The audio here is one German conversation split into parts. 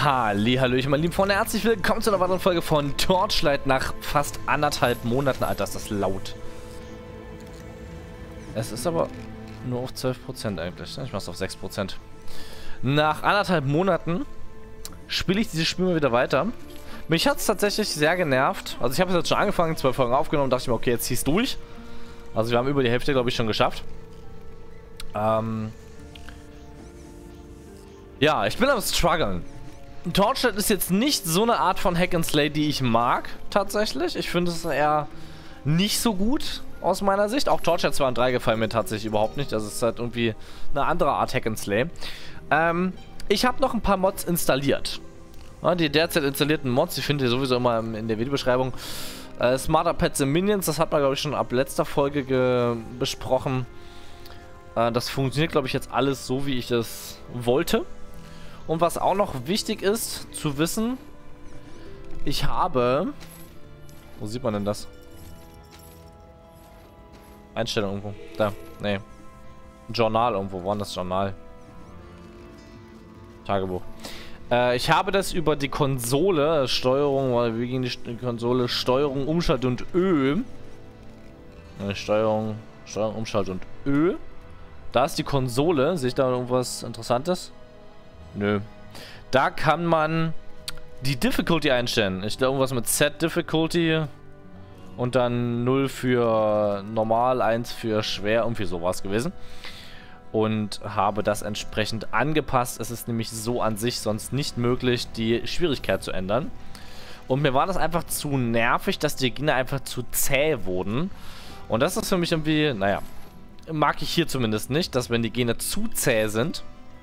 Hallihallöchen, meine lieben Freunde, herzlich willkommen zu einer weiteren Folge von Torchlight nach fast 1,5 Monaten. Alter, ist das laut. Es ist aber nur auf 12% eigentlich, ne? Ich mach's auf 6%. Nach 1,5 Monaten spiele ich dieses Spiel mal wieder weiter. Mich hat es tatsächlich sehr genervt. Also ich habe es jetzt schon angefangen, 12 Folgen aufgenommen, dachte ich mir, okay, jetzt zieh's durch. Also wir haben über die Hälfte, glaube ich, schon geschafft. Ja, ich bin am struggeln. Torchlight ist jetzt nicht so eine Art von Hack and Slay, die ich mag, tatsächlich. Ich finde es eher nicht so gut, aus meiner Sicht. Auch Torchlight 2 und 3 gefallen mir tatsächlich überhaupt nicht. Also es ist halt irgendwie eine andere Art Hack and Slay. Ich habe noch ein paar Mods installiert. Ja, die derzeit installierten Mods, die findet ihr sowieso immer in der Videobeschreibung. Smarter Pets and Minions, das hat man, glaube ich, schon ab letzter Folge besprochen. Das funktioniert, glaube ich, jetzt alles so, wie ich es wollte. Und was auch noch wichtig ist zu wissen, ich habe... Wo sieht man denn das? Einstellung irgendwo. Da, nee. Journal irgendwo. Wo war das Journal? Tagebuch. Ich habe das über die Konsole, Steuerung, weil wir gegen die Konsole, Steuerung, Umschalt und Ö. Steuerung, Umschalt und Ö. Da ist die Konsole. Sehe ich da irgendwas Interessantes? Nö. Da kann man die Difficulty einstellen. Ich glaube irgendwas mit Set Difficulty und dann 0 für normal, 1 für schwer, irgendwie sowas gewesen. Und habe das entsprechend angepasst. Es ist nämlich so an sich sonst nicht möglich, die Schwierigkeit zu ändern. Und mir war das einfach zu nervig, dass die Gegner einfach zu zäh wurden. Und das ist für mich irgendwie, naja, mag ich hier zumindest nicht, dass wenn die Gegner zu zäh sind,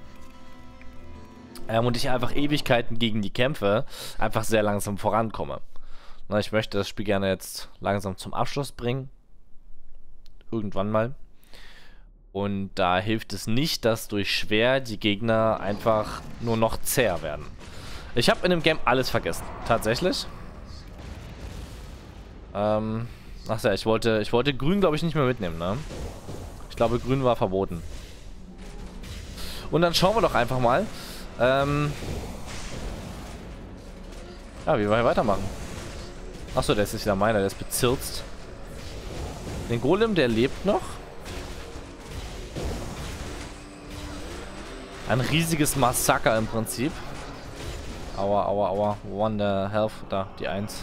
und ich einfach Ewigkeiten gegen die kämpfe, einfach sehr langsam vorankomme. Na, ich möchte das Spiel gerne jetzt langsam zum Abschluss bringen. Irgendwann mal. Und da hilft es nicht, dass durch schwer die Gegner einfach nur noch zäher werden. Ich habe in dem Game alles vergessen. Tatsächlich. Ach ja, ich wollte Grün, glaube ich, nicht mehr mitnehmen, ne? Ich glaube, Grün war verboten. Und dann schauen wir doch einfach mal. Ja, wie wir hier weitermachen. Achso, der ist jetzt wieder meiner, der ist bezirzt. Den Golem, der lebt noch. Ein riesiges Massaker im Prinzip. Aua, aua, aua. Wonder Health, da, die 1.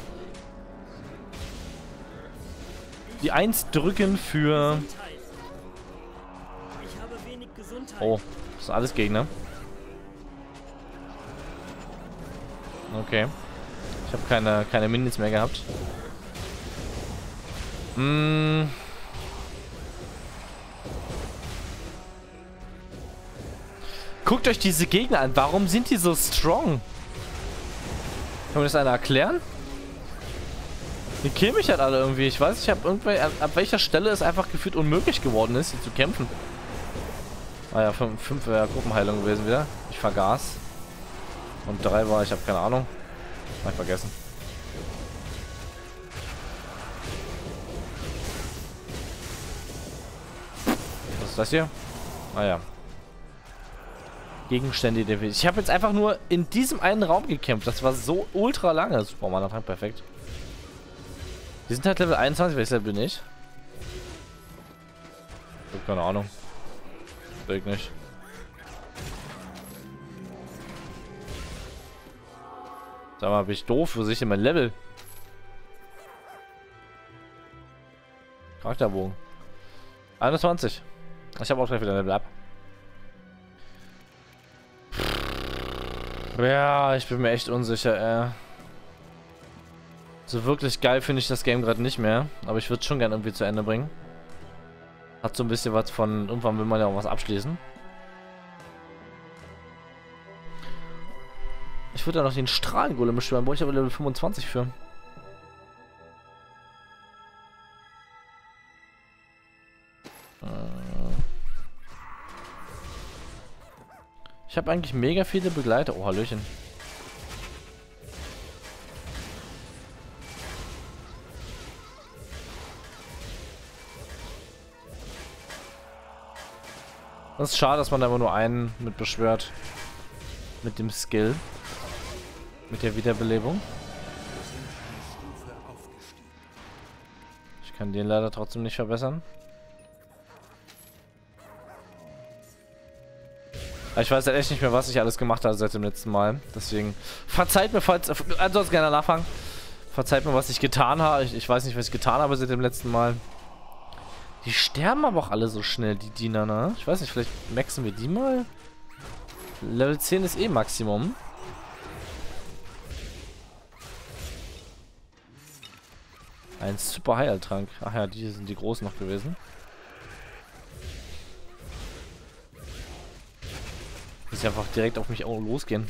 Die 1 drücken für... Oh, das sind alles Gegner. Okay. Ich habe keine Minions mehr gehabt. Guckt euch diese Gegner an. Warum sind die so strong? Kann mir das einer erklären? Die killen mich halt alle irgendwie. Ich weiß, ich habe irgendwie... Ab welcher Stelle es einfach gefühlt unmöglich geworden ist, hier zu kämpfen. Ah ja, 5 wäre Gruppenheilung gewesen wieder. Ich vergaß. Und 3 war, ich habe keine Ahnung. Hab ich vergessen. Was ist das hier? Ah ja. Gegenstände, die ich habe jetzt einfach nur in diesem einen Raum gekämpft. Das war so ultra lange. Super, Mann, Tank, perfekt. Die sind halt Level 21, welches Level bin ich? Ich hab keine Ahnung. Weg nicht. Sag mal, bin ich doof? Wo sehe ich denn mein Level? Charakterbogen. 21. Ich habe auch gleich wieder ein Level ab. Ja, ich bin mir echt unsicher, So wirklich geil finde ich das Game gerade nicht mehr. Aber ich würde es schon gerne irgendwie zu Ende bringen. Hat so ein bisschen was von... Irgendwann will man ja auch was abschließen. Ich würde ja noch den Strahlengolem beschwören, wo ich aber Level 25 für. Ich habe eigentlich mega viele Begleiter. Oh, Hallöchen. Das ist schade, dass man da immer nur einen mit beschwört. Mit dem Skill. Mit der Wiederbelebung. Ich kann den leider trotzdem nicht verbessern. Aber ich weiß halt echt nicht mehr, was ich alles gemacht habe seit dem letzten Mal. Deswegen verzeiht mir, falls... Ansonsten gerne nachfragen. Verzeiht mir, was ich getan habe. Ich weiß nicht, was ich getan habe seit dem letzten Mal. Die sterben aber auch alle so schnell, die Diener, ne? Ich weiß nicht, vielleicht maxen wir die mal? Level 10 ist eh Maximum. Ein super Heiltrank. Ach ja, die sind die großen noch gewesen. Muss einfach direkt auf mich auch losgehen.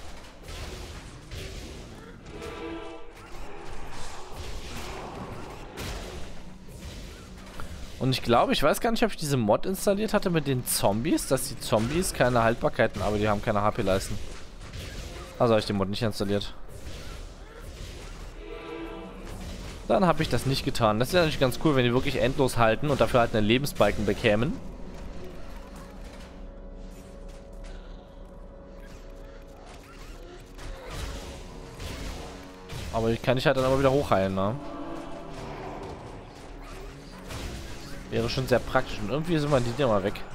Und ich glaube, ich weiß gar nicht, ob ich diese Mod installiert hatte mit den Zombies, dass die Zombies keine Haltbarkeiten, aber die haben keine HP leisten. Also habe ich den Mod nicht installiert. Dann habe ich das nicht getan. Das ist ja natürlich ganz cool, wenn die wirklich endlos halten und dafür halt einen Lebensbalken bekämen. Aber ich kann halt dann immer wieder hochheilen, ne? Wäre schon sehr praktisch. Und irgendwie sind wir die Dinger weg.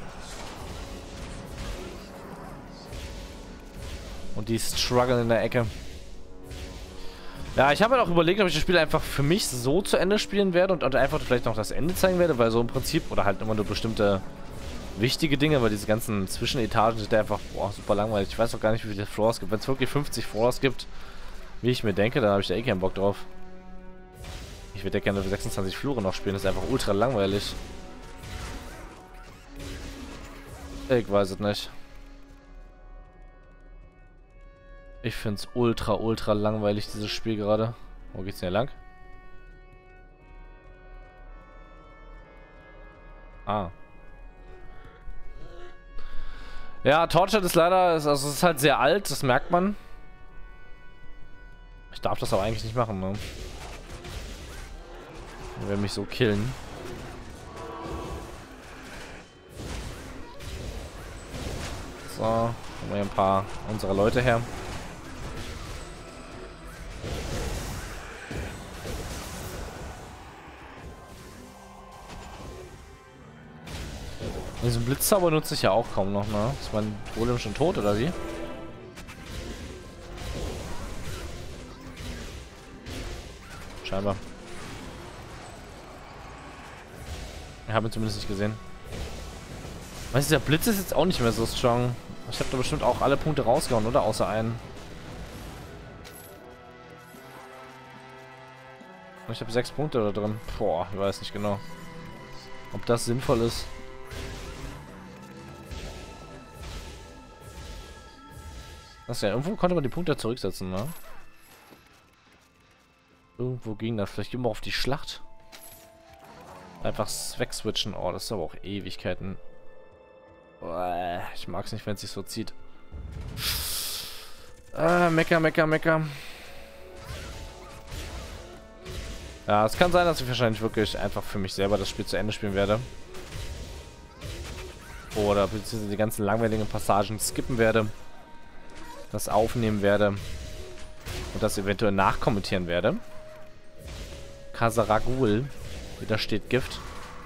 Und die strugglen in der Ecke. Ja, ich habe halt auch überlegt, ob ich das Spiel einfach für mich so zu Ende spielen werde und einfach vielleicht noch das Ende zeigen werde, weil so im Prinzip, oder halt immer nur bestimmte wichtige Dinge, weil diese ganzen Zwischenetagen sind einfach, boah, super langweilig. Ich weiß auch gar nicht, wie viele Floors es gibt. Wenn es wirklich 50 Floors gibt, wie ich mir denke, dann habe ich da eh keinen Bock drauf. Ich würde ja gerne 26 Flure noch spielen, das ist einfach ultra langweilig. Ich weiß es nicht. Ich finde es ultra langweilig, dieses Spiel gerade. Wo geht's denn hier lang? Ah. Ja, Torchlight ist leider, also es ist halt sehr alt, das merkt man. Ich darf das aber eigentlich nicht machen, ne? Er will mich so killen. So, haben wir hier ein paar unserer Leute her. Diesen Blitzzauber nutze ich ja auch kaum noch, ne? Ist mein Golem schon tot, oder wie? Scheinbar. Ich habe ihn zumindest nicht gesehen. Weißt du, der Blitz ist jetzt auch nicht mehr so strong. Ich habe da bestimmt auch alle Punkte rausgehauen, oder? Außer einen. Ich habe 6 Punkte da drin. Boah, ich weiß nicht genau, ob das sinnvoll ist. Das ja, irgendwo konnte man die Punkte zurücksetzen, ne? Irgendwo ging das. Vielleicht gehen wir auf die Schlacht. Einfach wegswitchen. Oh, das ist aber auch Ewigkeiten. Oh, ich mag es nicht, wenn es sich so zieht. Mecker. Ja, es kann sein, dass ich wahrscheinlich wirklich einfach für mich selber das Spiel zu Ende spielen werde. Oder beziehungsweise die ganzen langweiligen Passagen skippen werde. Das aufnehmen werde. Und das eventuell nachkommentieren werde. Khazaragul. Wieder steht Gift.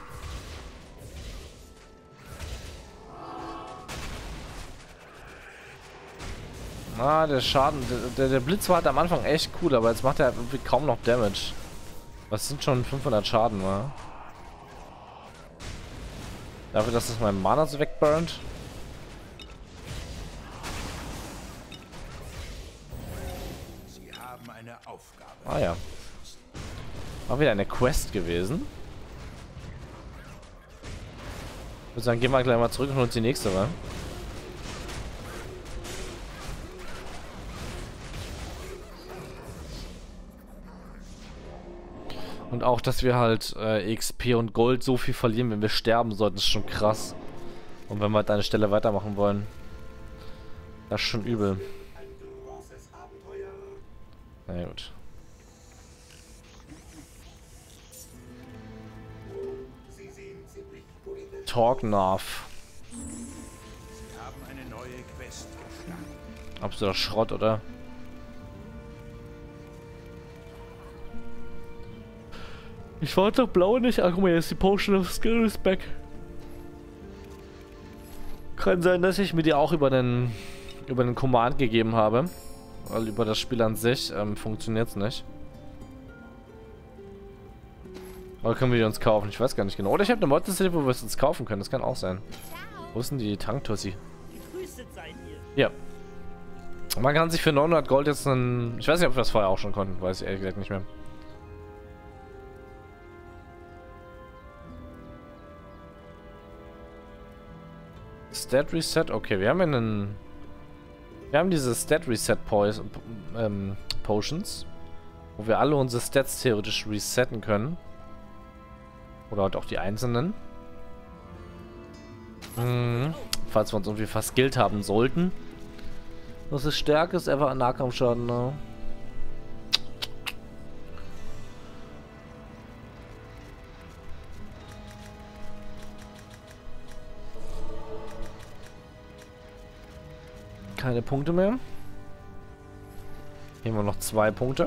Ah, der Schaden. Der Blitz war halt am Anfang echt cool, aber jetzt macht er irgendwie kaum noch Damage. Was sind schon 500 Schaden, wa? Dafür, dass es mein Mana so wegburnt. Ah ja. War wieder eine Quest gewesen. Ich würde sagen, gehen wir gleich mal zurück und holen uns die nächste, wa? Und auch, dass wir halt XP und Gold so viel verlieren, wenn wir sterben sollten, ist schon krass. Und wenn wir halt an der Stelle weitermachen wollen. Das ist schon übel. Na gut. Torgnarf. Absoluter Schrott, oder? Ich wollte doch blau nicht. Ah, guck mal, jetzt die Potion of Skill ist back. Kann sein, dass ich mir die auch über den Command gegeben habe. Weil über das Spiel an sich funktioniert es nicht. Oder können wir die uns kaufen? Ich weiß gar nicht genau. Oder ich habe eine Mod-Liste, wo wir es uns kaufen können. Das kann auch sein. Wo ist denn die Tanktussi? Ja. Man kann sich für 900 Gold jetzt einen... Ich weiß nicht, ob wir das vorher auch schon konnten. Weiß ich ehrlich gesagt nicht mehr. Stat Reset. Okay, wir haben einen... Wir haben diese Stat Reset Potions. Wo wir alle unsere Stats theoretisch resetten können. Oder halt auch die einzelnen. Falls wir uns irgendwie verskillt haben sollten. Was ist Stärke? Ist einfach ein Nahkampfschaden, ne? Keine Punkte mehr. Hier haben wir noch 2 Punkte.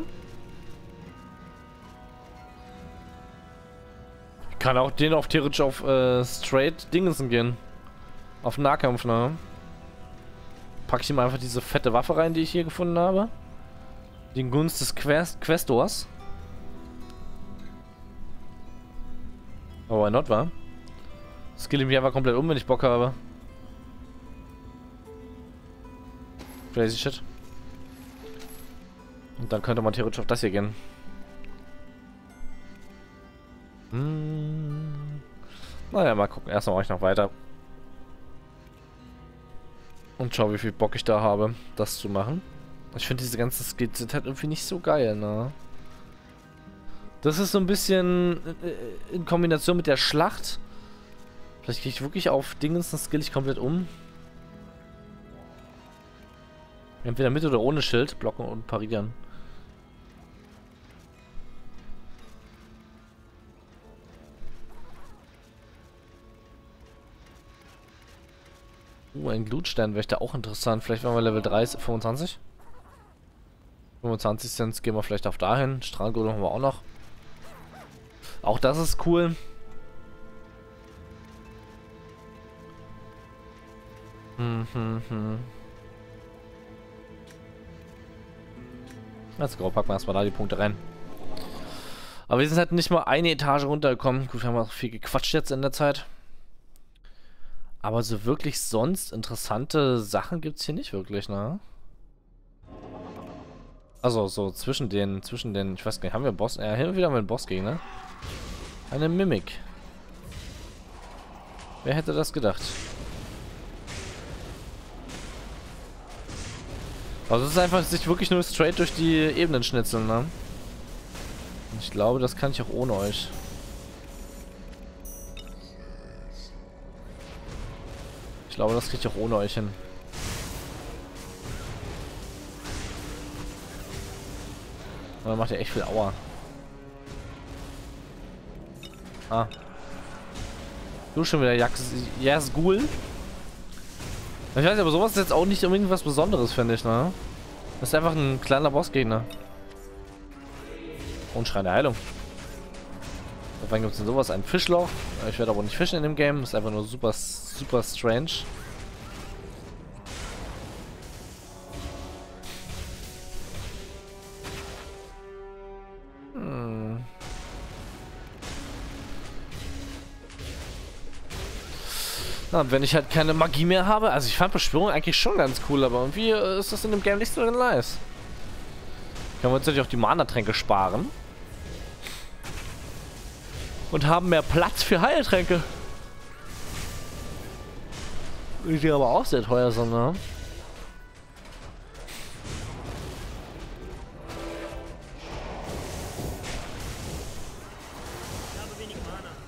Ich kann auch den auf theoretisch auf Straight Dingensen gehen. Auf Nahkampf, ne? Packe ich ihm einfach diese fette Waffe rein, die ich hier gefunden habe. Den Gunst des Questors. Aber why not, wa? Skill ich mich einfach komplett um, wenn ich Bock habe. Crazy shit. Und dann könnte man theoretisch auf das hier gehen. Naja, mal gucken. Erstmal mache ich noch weiter. Und schau, wie viel Bock ich da habe, das zu machen. Ich finde, diese ganzen Skills sind halt irgendwie nicht so geil, ne? Das ist so ein bisschen in Kombination mit der Schlacht. Vielleicht gehe ich wirklich auf Dingens und skill ich komplett um. Entweder mit oder ohne Schild. Blocken und parieren. Ein Glutstern wäre da auch interessant. Vielleicht wenn wir Level 30, 25. 25 Cent gehen wir vielleicht auf dahin. Strahlgurt haben wir auch noch. Auch das ist cool. Let's go, packen wir erstmal da die Punkte rein. Aber wir sind halt nicht mal eine Etage runtergekommen. Gut, wir haben auch viel gequatscht jetzt in der Zeit. Aber so wirklich sonst interessante Sachen gibt es hier nicht wirklich, ne? Also so zwischen den, ich weiß gar nicht, haben wir einen Boss? Ja, hin und wieder haben wir einen Bossgegner. Eine Mimik. Wer hätte das gedacht? Also es ist einfach sich wirklich nur straight durch die Ebenen schnitzeln, ne? Und ich glaube, das kann ich auch ohne euch. Ich glaube, das kriege ich auch ohne euch hin. Und dann macht er echt viel Aua. Ah. Du schon wieder Yazgul. Ich weiß nicht, aber sowas ist jetzt auch nicht unbedingt was Besonderes, finde ich, ne? Das ist einfach ein kleiner Bossgegner. Und Schrein der Heilung. Wann gibt es denn sowas? Ein Fischloch. Ich werde aber nicht fischen in dem Game. Das ist einfach nur super, super strange. Na, wenn ich halt keine Magie mehr habe. Also ich fand Beschwörung eigentlich schon ganz cool, aber irgendwie ist das in dem Game nicht so nice. Können wir uns natürlich auch die Mana-Tränke sparen. Und haben mehr Platz für Heiltränke. Die aber auch sehr teuer sind, ne? Ich habe wenig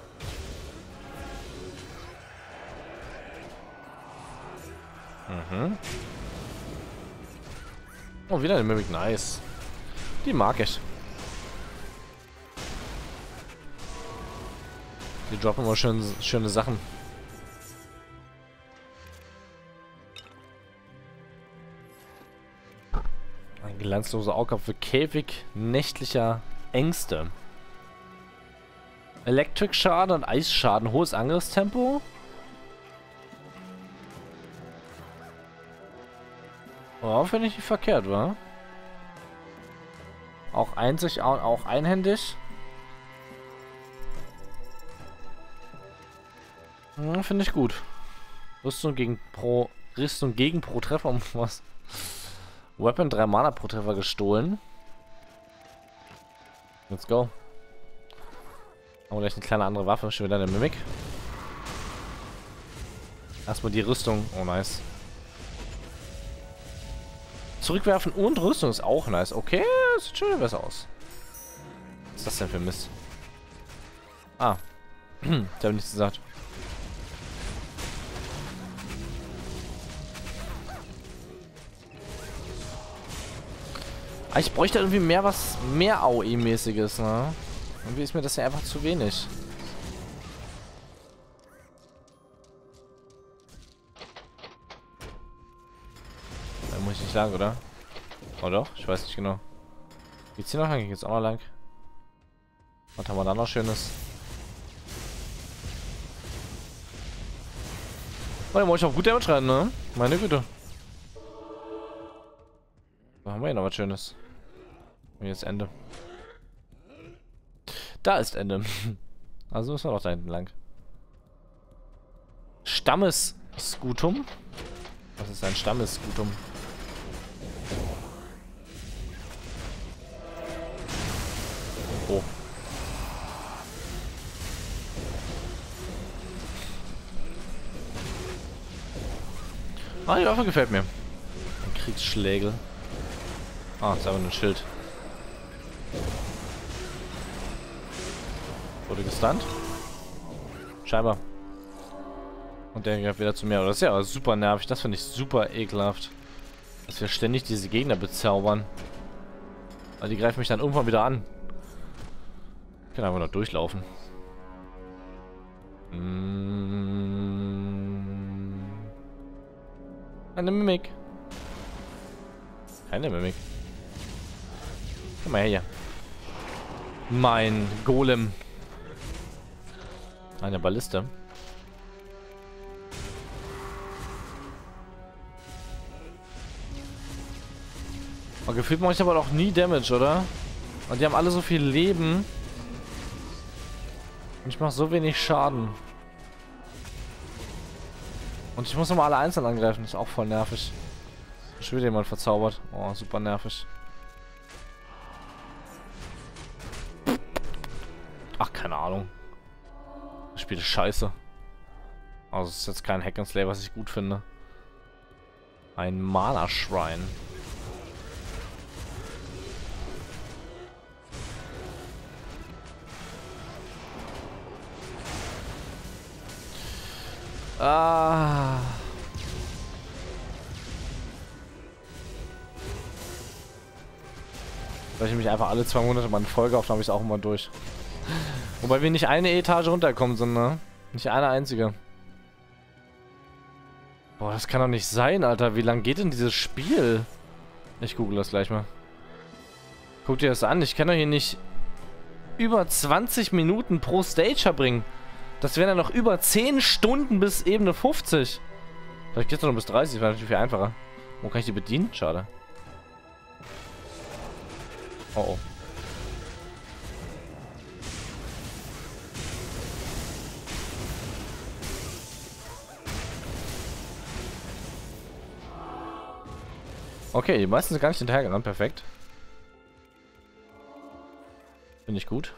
Mana. Mhm. Oh, wieder eine Mimic, nice. Die mag ich. Die droppen immer schöne Sachen. Ein glanzloser Augapfel, Käfig nächtlicher Ängste. Elektrik-Schaden und Eisschaden. Hohes Angriffstempo. Oh, finde ich nicht verkehrt, wa? Auch auch einhändig. Hm, finde ich gut. Rüstung gegen pro Treffer um was? Weapon 3 Mana pro Treffer gestohlen. Let's go. Haben wir gleich eine kleine andere Waffe. Schon wieder eine Mimik. Erstmal die Rüstung. Oh, nice. Zurückwerfen und Rüstung ist auch nice. Okay, sieht schon besser aus. Was ist das denn für Mist? Ah. Ich habe nichts gesagt. Ah, ich bräuchte irgendwie mehr AOE-mäßiges, ne? Irgendwie ist mir das ja einfach zu wenig. Da muss ich nicht lang, oder? Oh doch? Ich weiß nicht genau. Geht's hier noch lang? Geht's auch noch lang? Was haben wir da noch Schönes? Oh, da muss ich auch gut Damage rein, ne? Meine Güte. Da haben wir hier noch was Schönes. Hier ist Ende. Da ist Ende. Also müssen wir doch da hinten lang. Stammesskutum. Was ist ein Stammesskutum? Oh. Ah, die Waffe gefällt mir. Ein Kriegsschlägel. Ah, ist aber nur ein Schild. Wurde gestunt. Scheinbar. Und der greift wieder zu mir. Das ist ja super nervig. Das finde ich super ekelhaft. Dass wir ständig diese Gegner bezaubern. Weil die greifen mich dann irgendwann wieder an. Ich kann einfach noch durchlaufen. Eine Mimik. Keine Mimik. Komm mal her hier. Mein Golem. Eine Balliste. Aber gefühlt mache ich aber doch nie Damage, oder? Und die haben alle so viel Leben. Und ich mache so wenig Schaden. Und ich muss nochmal alle einzeln angreifen. Das ist auch voll nervig. Ich will jemand verzaubert. Oh, super nervig. Ach, keine Ahnung. Das Spiel ist scheiße. Also es ist jetzt kein Hack and Slay, was ich gut finde. Ein Mana-Shrine. Ah. Weil ich mich einfach alle 2 Monate mal eine Folge auf, dann habe ich es auch immer durch. Wobei wir nicht eine Etage runterkommen sind, ne? Nicht eine einzige. Boah, das kann doch nicht sein, Alter. Wie lang geht denn dieses Spiel? Ich google das gleich mal. Guck dir das an. Ich kann doch hier nicht über 20 Minuten pro Stage verbringen. Das wären dann noch über 10 Stunden bis Ebene 50. Vielleicht geht's noch bis 30, wäre natürlich viel einfacher. Wo kann ich die bedienen? Schade. Oh oh. Okay, die meisten sind gar nicht hinterhergerannt. Perfekt. Finde ich gut.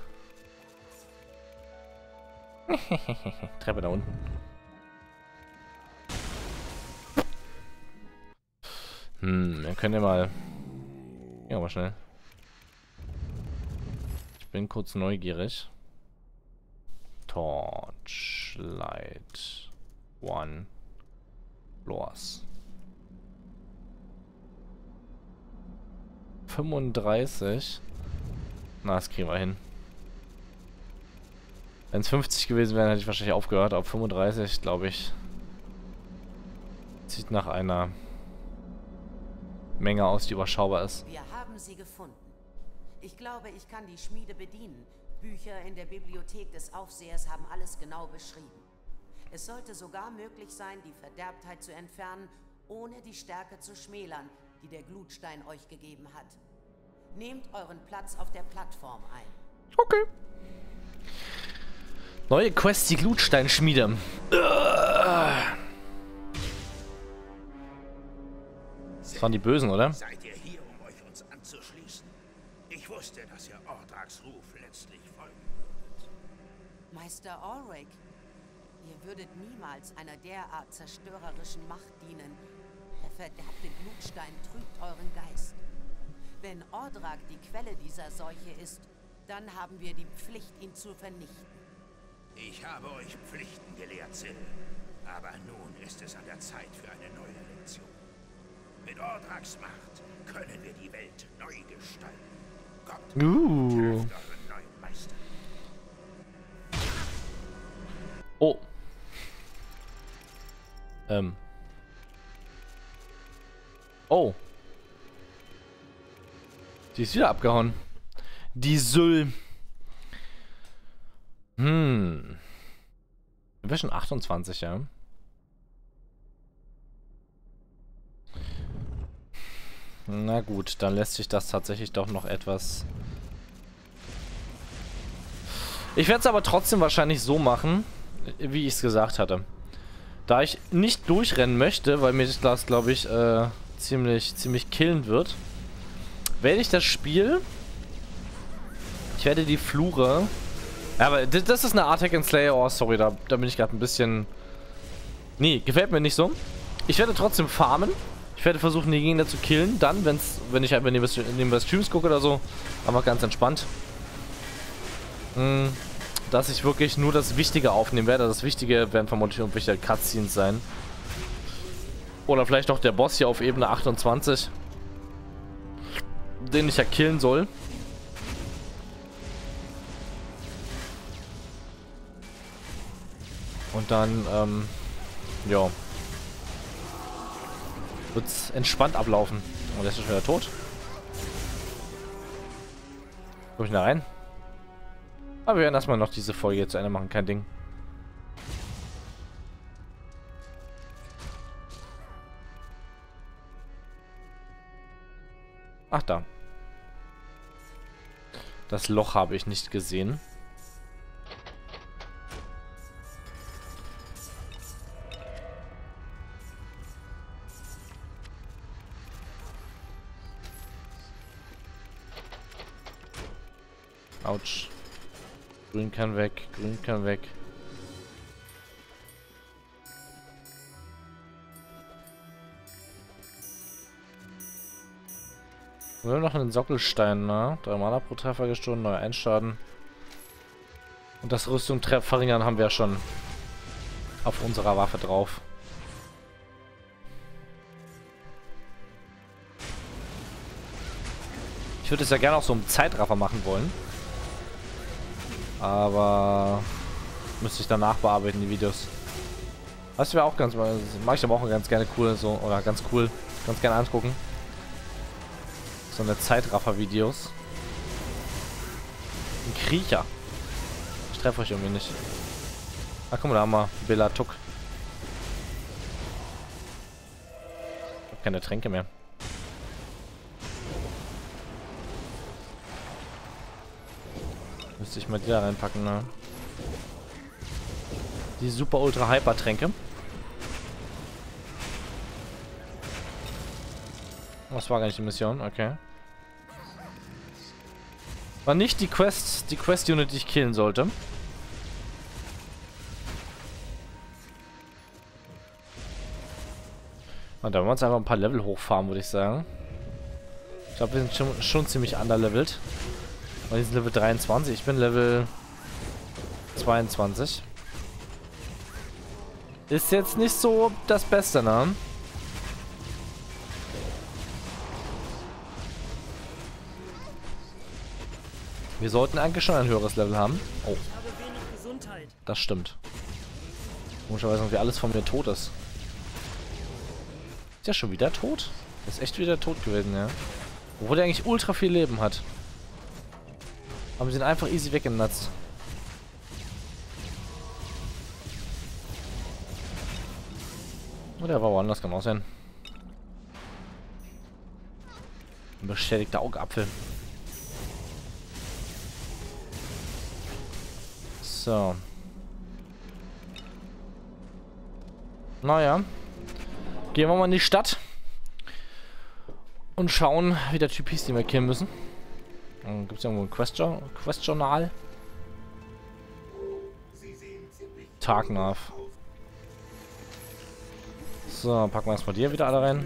Treppe da unten. Wir können ja mal... Ja, mal schnell. Ich bin kurz neugierig. Torchlight 1 Floors. 35. Na, das kriegen wir hin. Wenn es 50 gewesen wäre, hätte ich wahrscheinlich aufgehört. Aber 35, glaube ich, sieht nach einer Menge aus, die überschaubar ist. Wir haben sie gefunden. Ich glaube, ich kann die Schmiede bedienen. Bücher in der Bibliothek des Aufsehers haben alles genau beschrieben. Es sollte sogar möglich sein, die Verderbtheit zu entfernen, ohne die Stärke zu schmälern, die der Glutstein euch gegeben hat. Nehmt euren Platz auf der Plattform ein. Okay. Neue Quest, die Glutsteinschmiede. Das waren die Bösen, oder? Seid ihr hier, um euch uns anzuschließen? Ich wusste, dass ihr Ordraks Ruf letztlich folgen würdet. Meister Ulrich, ihr würdet niemals einer derart zerstörerischen Macht dienen. Der verderbte Glutstein trübt euren Geist. Wenn Ordrak die Quelle dieser Seuche ist, dann haben wir die Pflicht, ihn zu vernichten. Ich habe euch Pflichten gelehrt, Syl. Aber nun ist es an der Zeit für eine neue Lektion. Mit Ordraks Macht können wir die Welt neu gestalten. Kommt, trefft euren neuen Meister. Oh. Oh. Die ist wieder abgehauen. Die Syl. Wir schon 28, ja. Na gut, dann lässt sich das tatsächlich doch noch etwas... Ich werde es aber trotzdem wahrscheinlich so machen, wie ich es gesagt hatte. Da ich nicht durchrennen möchte, weil mir das, glaube ich, ziemlich killend wird, werde ich das Spiel... Ich werde die Flure... Ja, aber das ist eine Art Hack and Slay. Oh, sorry, da bin ich gerade ein bisschen... Nee, gefällt mir nicht so. Ich werde trotzdem farmen. Ich werde versuchen, die Gegner zu killen. Dann, wenn ich einfach neben der Streams gucke oder so, einfach ganz entspannt. Dass ich wirklich nur das Wichtige aufnehmen werde. Das Wichtige werden vermutlich irgendwelche Cutscenes sein. Oder vielleicht noch der Boss hier auf Ebene 28. Den ich ja killen soll. Und dann, ja. Wird's entspannt ablaufen. Und der ist schon wieder tot. Komm ich da rein? Aber wir werden erstmal noch diese Folge hier zu Ende machen, kein Ding. Ach, da. Das Loch habe ich nicht gesehen. Autsch. Grün kann weg, grün kann weg. Wir haben noch einen Sockelstein, ne? 3 Mana pro Treffer gestohlen, neuer Einschaden. Und das Rüstung verringern haben wir ja schon auf unserer Waffe drauf. Ich würde es ja gerne auch so im Zeitraffer machen wollen. Aber müsste ich danach bearbeiten, die Videos. Das wäre auch ganz, mache ich aber auch ganz gerne cool, so, oder ganz cool, ganz gerne angucken. So eine Zeitraffer-Videos. Ein Kriecher. Ich treffe euch irgendwie nicht. Ah, guck mal, da haben wir Bela Tuck. Ich habe keine Tränke mehr. Müsste ich mal die da reinpacken, ne? Die super ultra hyper Tränke. Das war gar nicht die Mission, okay. War nicht die Quest-Unit, die ich killen sollte. Und da wollen wir uns einfach ein paar Level hochfahren, würde ich sagen. Ich glaube, wir sind schon ziemlich underlevelt. Und die sind Level 23. Ich bin Level 22. Ist jetzt nicht so das Beste, ne? Wir sollten eigentlich schon ein höheres Level haben. Oh. Das stimmt. Komischerweise irgendwie alles von mir tot ist. Ist der schon wieder tot? Der ist echt wieder tot gewesen, ja. Obwohl der eigentlich ultra viel Leben hat. Haben sie ihn einfach easy weggenutzt. Oh, der war woanders, kann auch sein. Ein beschädigter Augapfel. So. Naja. Gehen wir mal in die Stadt. Und schauen, wie der Typ hieß, den wir killen müssen. Gibt es irgendwo ein Quest-Journal? Tagnav. So, packen wir erstmal die wieder alle rein.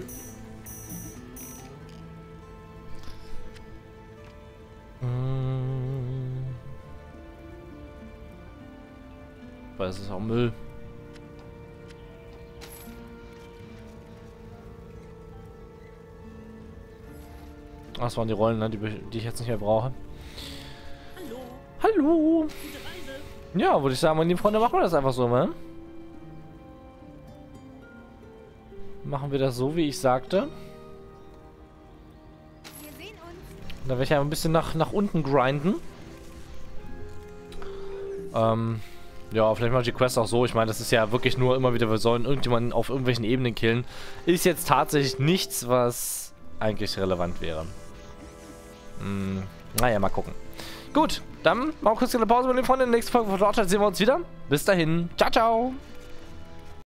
Weil es ist auch Müll. Das waren die Rollen, ne, die ich jetzt nicht mehr brauche. Hallo. Hallo. Gute Reise. Ja, würde ich sagen, meine lieben Freunde, machen wir das einfach so, ne? Machen wir das so, wie ich sagte. Wir sehen uns. Da werde ich ja ein bisschen nach unten grinden. Ja, vielleicht mache ich die Quest auch so. Ich meine, das ist ja wirklich nur immer wieder, wir sollen irgendjemanden auf irgendwelchen Ebenen killen. Ist jetzt tatsächlich nichts, was eigentlich relevant wäre. Naja, mal gucken. Gut, dann machen wir kurz eine Pause mit den Freunden. In der nächsten Folge von Torchlight sehen wir uns wieder. Bis dahin. Ciao, ciao.